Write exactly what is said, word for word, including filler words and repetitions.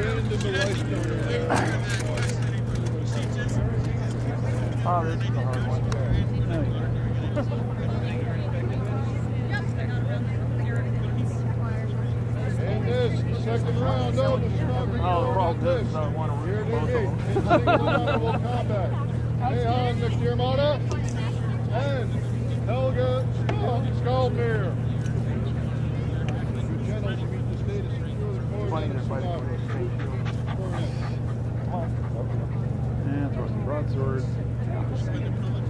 wind and the light coming there. Oh, this is the hard one. There you go. And this, the second round of the Strawberry Oh, we're all good. This. So I want to Here read they both be, of in them. single honorable combat. Jehan McDermott and Helga Skaldmere. Two generals meet the state of secure the core Playing of the their fighting survivors. Come on. Yeah, throw some broadswords.